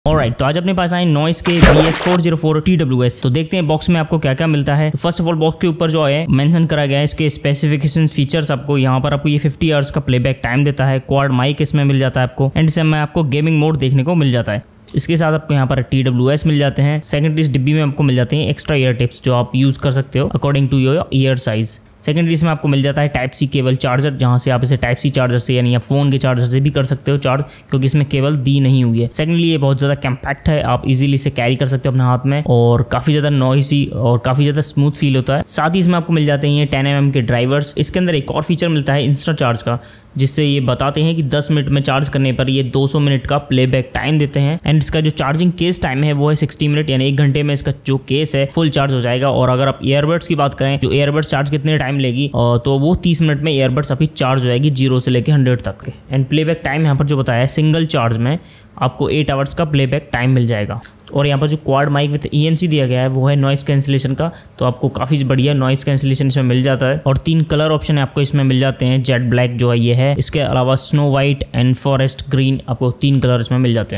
Alright, तो आज अपने पास आए नॉइस के VS404 TWS। तो देखते हैं बॉक्स में आपको क्या क्या मिलता है। तो फर्स्ट ऑफ ऑल बॉक्स के ऊपर जो है मेंशन करा गया है इसके स्पेसिफिकेशन फीचर्स। आपको यहाँ पर आपको ये 50 आवर्स का प्लेबैक टाइम देता है, क्वाड माइक इसमें मिल जाता है आपको, एंड इसमें आपको गेमिंग मोड देखने को मिल जाता है। इसके साथ आपको यहाँ पर TWS मिल जाते हैं। सेकेंडरी इस डिब्बी में आपको मिल जाते हैं एक्स्ट्रा ईयर टिप्स जो आप यूज कर सकते हो according to your ear size. Secondary इसमें आपको मिल जाता है टाइप सी केबल चार्जर, जहां से आप इसे टाइप सी चार्जर से यानी आप फोन के चार्जर से भी कर सकते हो चार्ज, क्योंकि इसमें केबल दी नहीं हुई है। सेकेंडली ये बहुत ज़्यादा कम्पैक्ट है, आप इजीली इसे कैरी कर सकते हो अपने हाथ में, और काफ़ी ज़्यादा नॉइसी और काफ़ी ज़्यादा स्मूथ फील होता है। साथ ही इसमें आपको मिल जाते हैं ये 10mm के ड्राइवर्स। इसके अंदर एक और फीचर मिलता है इंस्टा चार्ज का, जिससे ये बताते हैं कि 10 मिनट में चार्ज करने पर ये 200 मिनट का प्लेबैक टाइम देते हैं। एंड इसका जो चार्जिंग केस टाइम है वो है 60 मिनट, यानी 1 घंटे में इसका जो केस है फुल चार्ज हो जाएगा। और अगर आप ईयरबड्स की बात करें, जो ईयरबड्स चार्ज कितने टाइम लेगी, तो वो 30 मिनट में ईयरबड्स आपकी चार्ज हो जाएगी 0 से लेकर 100 तक के। एंड प्लेबैक टाइम यहाँ पर जो बताया है सिंगल चार्ज में आपको 8 आवर्स का प्लेबैक टाइम मिल जाएगा। और यहाँ पर जो क्वाड माइक विद ENC दिया गया है वो है नॉइस कैंसिलेशन का, तो आपको काफ़ी बढ़िया नॉइस कैंसिलेशन इसमें मिल जाता है। और 3 कलर ऑप्शन आपको इसमें मिल जाते हैं, जेट ब्लैक जो है ये है, इसके अलावा snow white and forest green, आपको 3 कलर इसमें मिल जाते हैं।